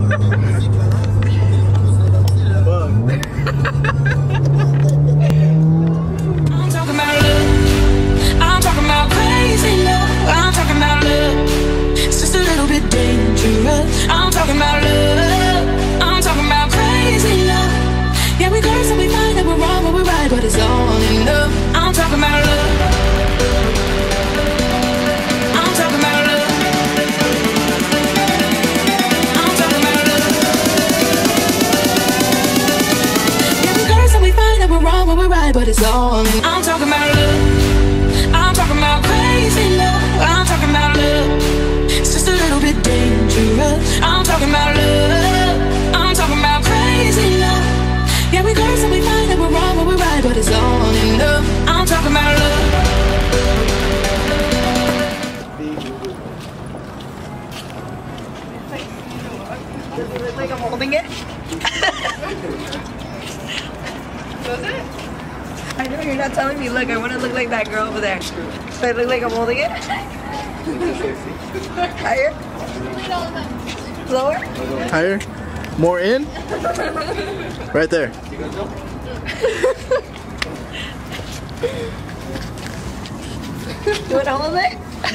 But it's all in love. I'm talking about love. I'm talking about love. I'm talking about love. Yeah, we curse and we fight and we're wrong when we're right, but it's all in. I'm talking about love. I'm talking about crazy love. I'm talking about love. It's just a little bit dangerous. I'm talking about love. I'm talking about crazy love. Yeah, we curse and we fight and we're wrong when we're right, but it's all in love. I'm talking about love. Does it look like I'm holding it? Does it? I know you're not telling me. Look, I want to look like that girl over there. Do I look like I'm holding it? Higher? Lower? Higher? More in? Right there. You want to hold it?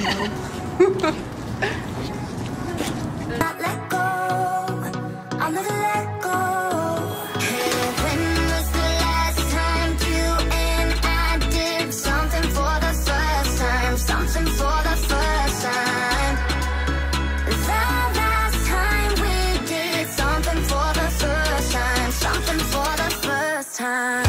Not let go. I'll never let go. When was the last time you and I did something for the first time? Something for the first time. The last time we did something for the first time. Something for the first time.